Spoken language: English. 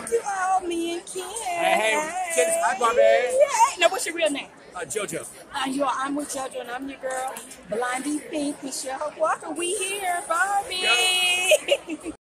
you all, me and Ken. Hey, Ken, hi, Barbie. Hey. Now, what's your real name? JoJo. I'm with JoJo, and I'm your girl, Blondie Pink, Michelle Walker. We here, Barbie.